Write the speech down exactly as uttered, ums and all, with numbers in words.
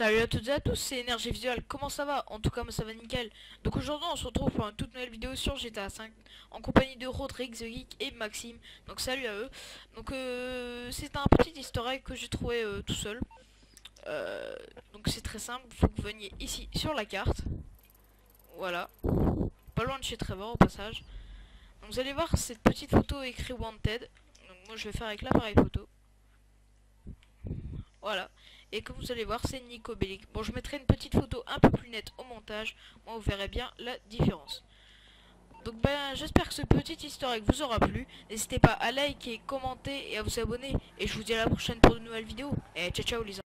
Salut à toutes et à tous, c'est Énergie Visual, comment ça va? En tout cas moi ça va nickel. Donc aujourd'hui on se retrouve pour une toute nouvelle vidéo sur G T A cinq en compagnie de Rodrigue, The Geek et Maxime. Donc salut à eux. Donc euh, c'est un petit easter egg que j'ai trouvé euh, tout seul. Euh, donc c'est très simple, il faut que vous veniez ici sur la carte. Voilà, pas loin de chez Trevor au passage. Donc vous allez voir cette petite photo écrit Wanted. Donc moi je vais faire avec l'appareil photo. Voilà. Et comme vous allez voir, c'est Nico Bellic. Bon, je mettrai une petite photo un peu plus nette au montage. Moi, vous verrez bien la différence. Donc, ben, j'espère que ce petit easter egg vous aura plu. N'hésitez pas à liker, commenter et à vous abonner. Et je vous dis à la prochaine pour de nouvelles vidéos. Et ciao, ciao, les